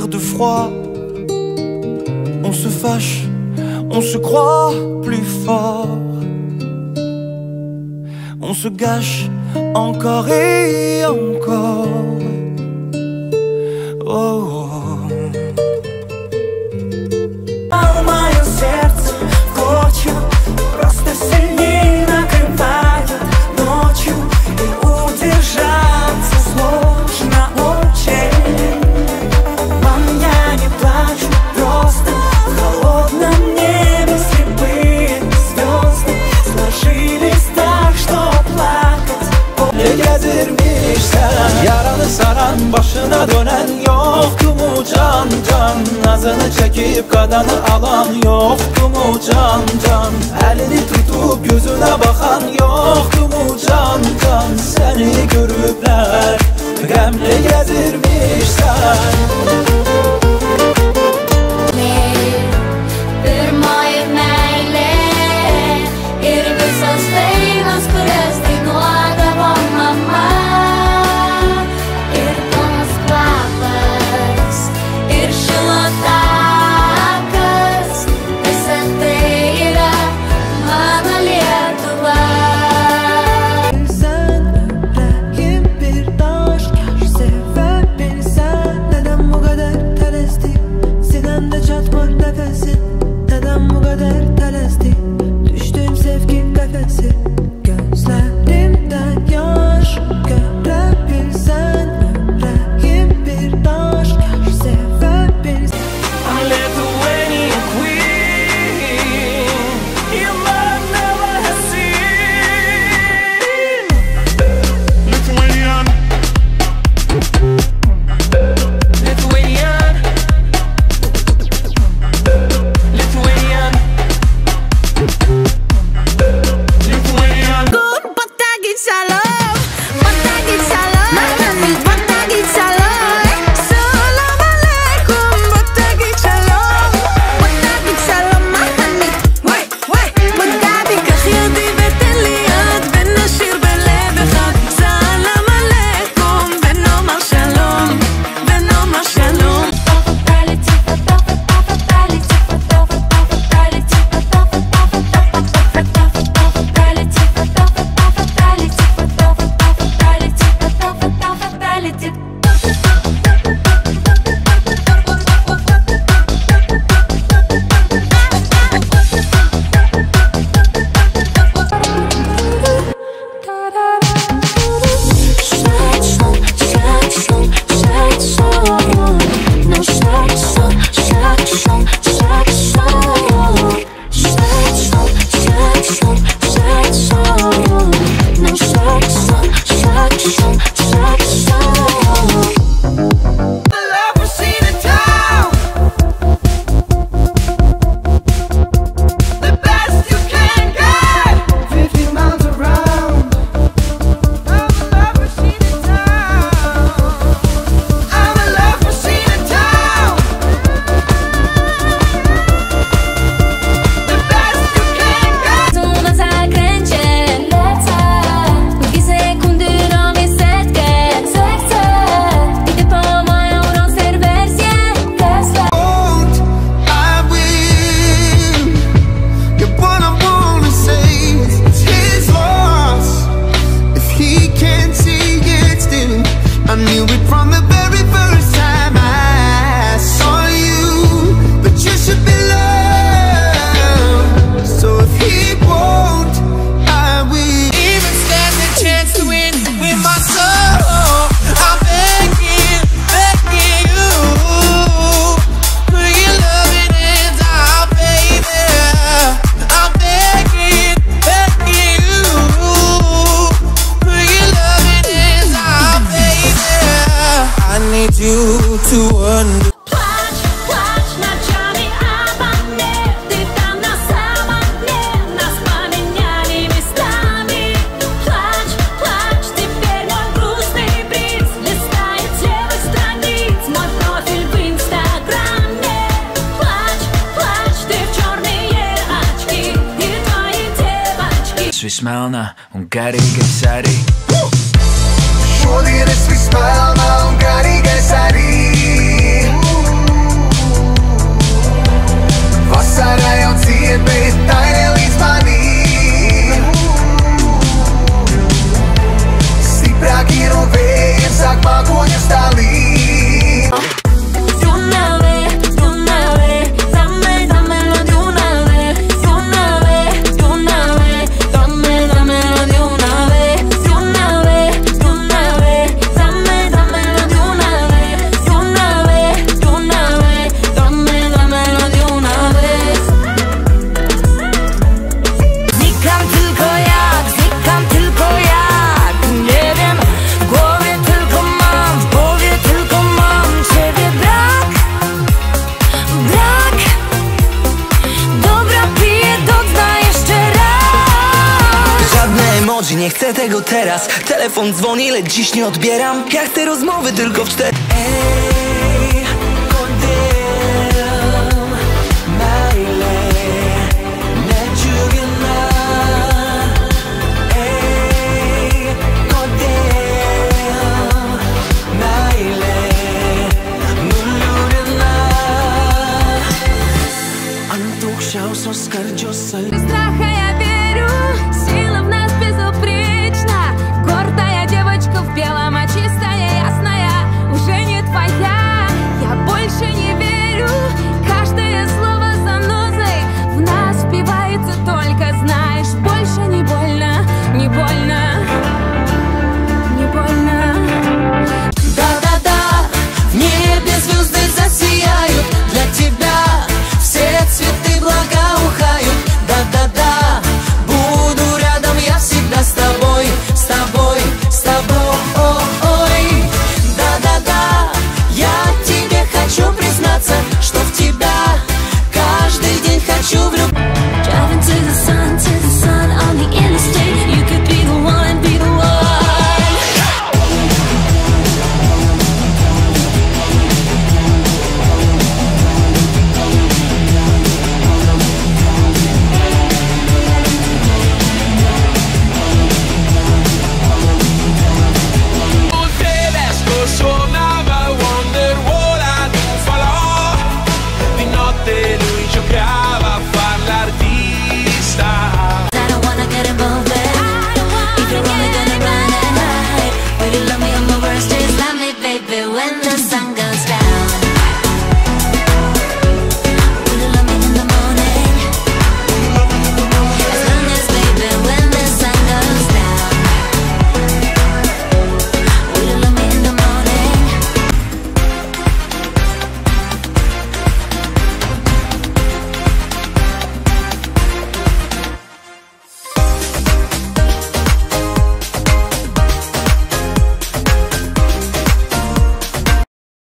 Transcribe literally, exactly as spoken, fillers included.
mourir de froid. On se fâche, on se croit plus fort. On se gâche encore et encore. Oh, oh. Мое сердце ночью просто сильнее накрывает ночью, и удержаться сложно очень. Мам, я не плачу, просто в холодном небе слепые звезды сложились так, что плакать. Gezirmişsen yaranı saran, başına dönen yoktu mu can can? Nazını çekip kadanı alan yoktu mu can can? Elini tutup gözüne bakan yoktu mu can can? Seni görüpler gemle gezirmişsen. Smile na un garīgi sari. Šodien es visu smile na un garīgi sari. nie chcę tego teraz. Telefon dzwoni, lecz dziś nie odbieram. Ja chcę rozmowy tylko w cztery. Ej, kodem, maile, 내주겠나. Ej, kodem, maile, 누르려나. Antok siał, so skardziosal.